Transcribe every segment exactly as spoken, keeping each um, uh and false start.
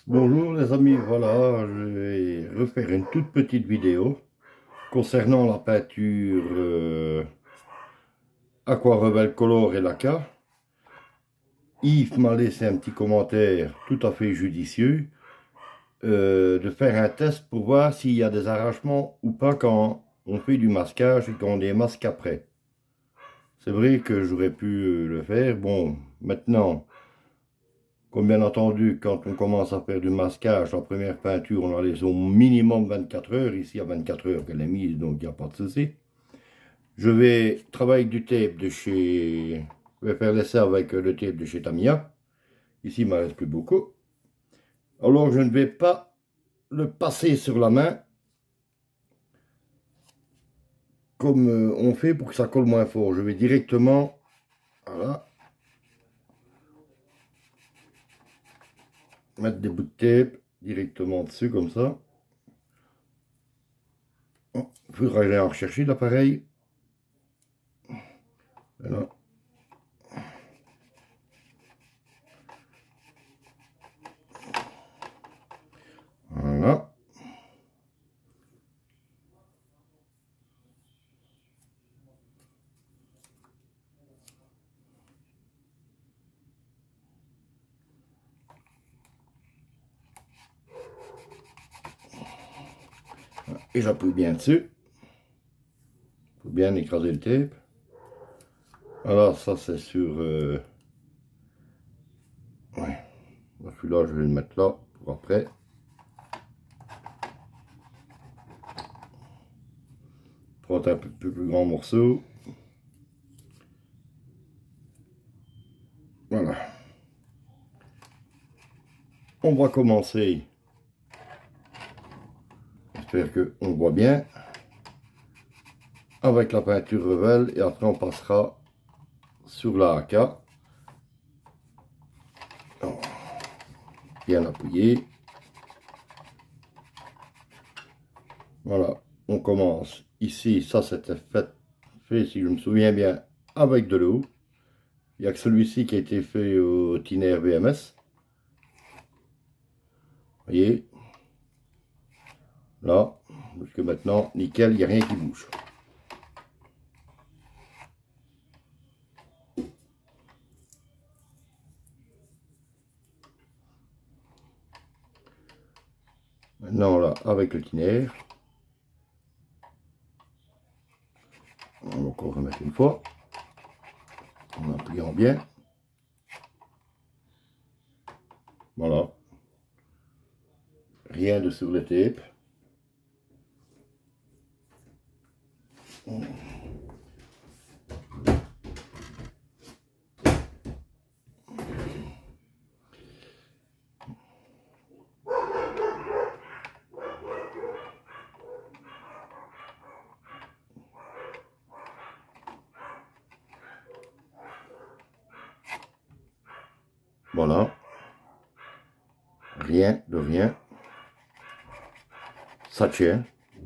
Bonjour les amis, voilà, je vais refaire une toute petite vidéo concernant la peinture euh, Aqua Rebel Color et Laka. Yves m'a laissé un petit commentaire tout à fait judicieux euh, de faire un test pour voir s'il y a des arrachements ou pas quand on fait du masquage et qu'on les masque après. C'est vrai que j'aurais pu euh, le faire. Bon, maintenant, comme bien entendu, quand on commence à faire du masquage, la première peinture, on la laisse au minimum vingt-quatre heures. Ici, il y a vingt-quatre heures qu'elle est mise, donc il n'y a pas de souci. Je vais travailler du tape de chez... Je vais faire l'essai avec le tape de chez Tamiya. Ici, il ne me reste plus beaucoup. Alors, je ne vais pas le passer sur la main comme on fait pour que ça colle moins fort. Je vais directement... Voilà. Mettre des bouts de tape directement dessus, comme ça. Il faudra aller en rechercher l'appareil. Voilà. Voilà. Et j'appuie bien dessus. Il faut bien écraser le tape. Alors ça c'est sur... Euh... Ouais. Celui-là je vais le mettre là pour après. Prendre un peu plus grand morceau. Voilà. On va commencer. J'espère qu'on voit bien. Avec la peinture Revel. Et après on passera sur la A K. Bien appuyé. Voilà. On commence. Ici, ça c'était fait, fait, si je me souviens bien, avec de l'eau. Il n'y a que celui-ci qui a été fait au Tiner V M S. Vous voyez. Là. Parce que maintenant, nickel, il n'y a rien qui bouge. Maintenant, là, avec le tiner, on va encore remettre une fois, en appuyant bien. Voilà. Rien de sur le tape. Voilà. Rien de rien. Ça tient.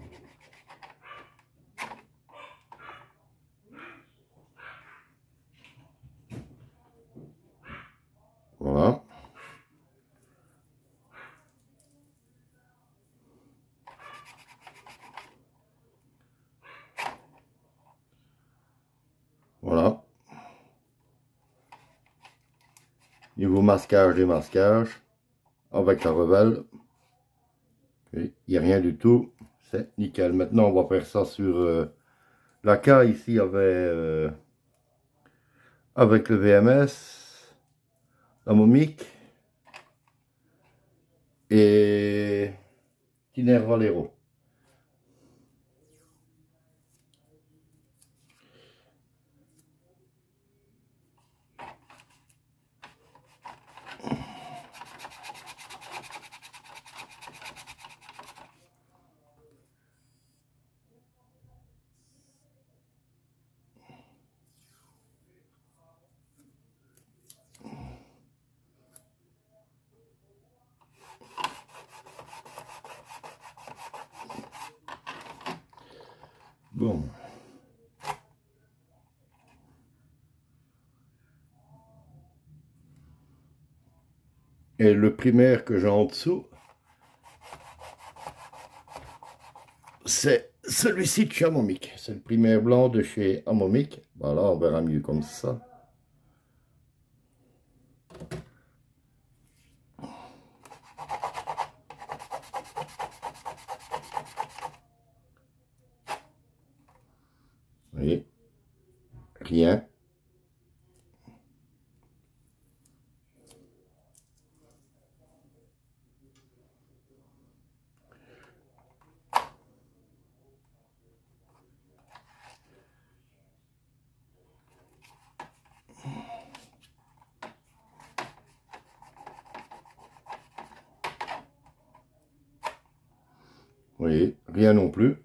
Voilà. Voilà. Niveau masquage, démasquage, avec la Revel, il n'y a rien du tout, c'est nickel. Maintenant, on va faire ça sur euh, la K. Ici, il y avait euh, avec le V M S, la Momic et Tiner Valero. Bon. Et le primaire que j'ai en dessous, c'est celui-ci de chez Amomic. C'est le primaire blanc de chez Amomic. Voilà, on verra mieux comme ça. Vous voyez, rien. Vous voyez, rien non plus.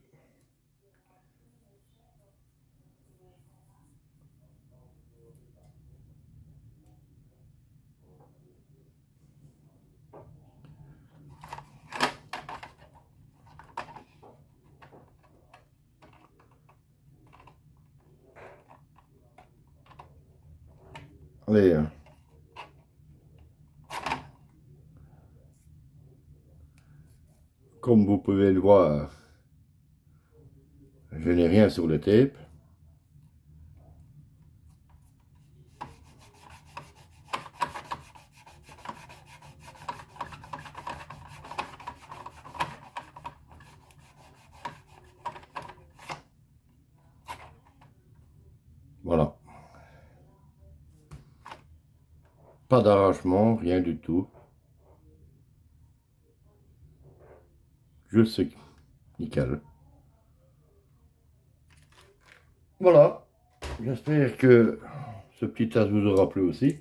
Allez, hein. Comme vous pouvez le voir, je n'ai rien sur le tape. Voilà. Pas d'arrachement, rien du tout. Juste nickel. Voilà. J'espère que ce petit test vous aura plu aussi.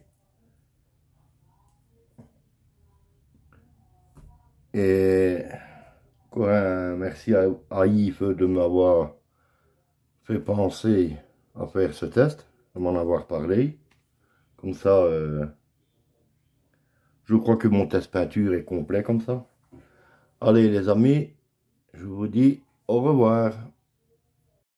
Et encore un merci à, à Yves de m'avoir fait penser à faire ce test, de m'en avoir parlé. Comme ça, euh, je crois que mon test peinture est complet comme ça. Allez les amis, je vous dis au revoir.